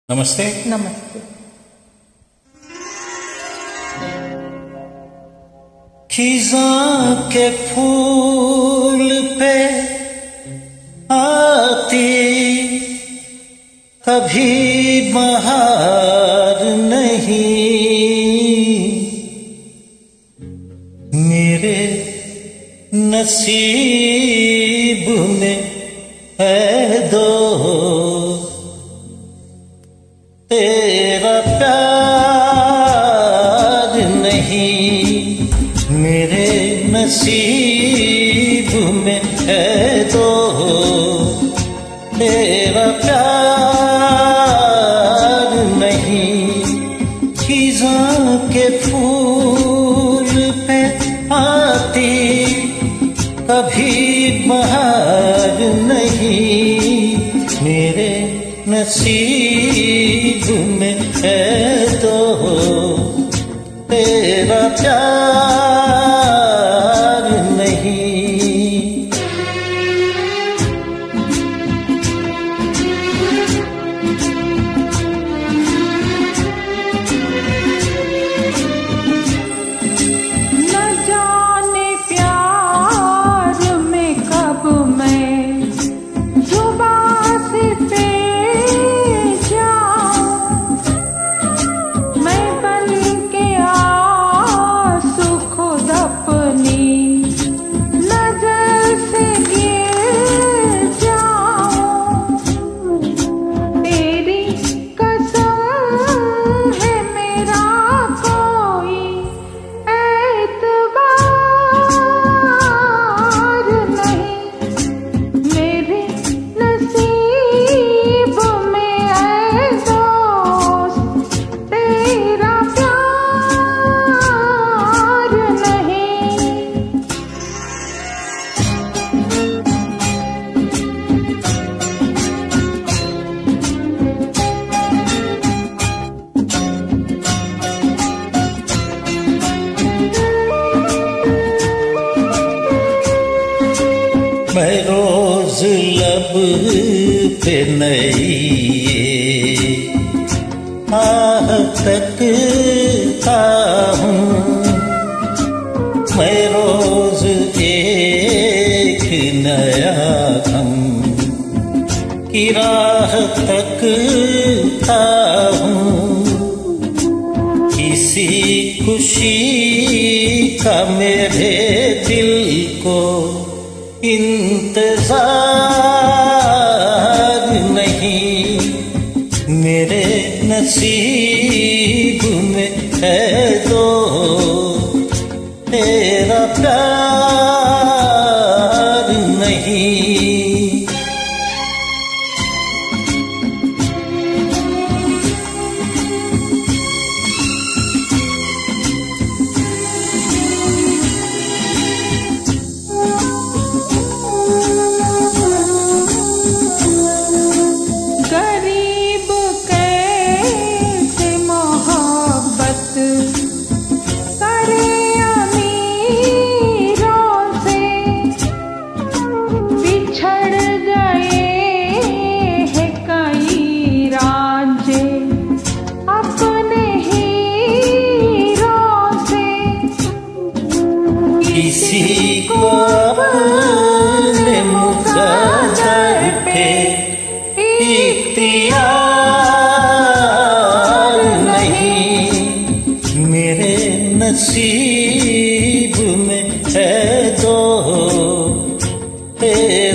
नमस्ते। नमस्ते। खिज़ां के फूल पे आती कभी बहार नहीं, मेरे नसीब में है दोस्त तेरा प्यार नहीं, मेरे नसीब में है दोस्त तेरा प्यार नहीं। खिज़ां के फूल पे आती कभी बहार नहीं, मेरे नसीब में है तो तेरा प्यार नहीं। न जाने प्यार में कब मैं जुबां से पे जाऊं, मैं बन के आंसू खुद अपनी नजर से गिर जाऊं। तेरी कसम है मेरा कोई एतबार नहीं, मेरे नसीब में है दोस्त तेरा प्यार नहीं। मैं रोज लब पे नई आह तकता हूँ, मैं रोज एक नया गम की राह तकता हूँ। किसी खुशी का मेरे दिल को इंतजार नहीं, मेरे नसीब में है तो तेरा प्यार नहीं। गरीब कैसे मोहब्बत करे अमीरों से, बिछड़ गए हैं कई रांझे अपने हीरों से। किसी को अपने मुक़द्दर पे इख्तियार नहीं, मेरे नसीब में है तो तेरा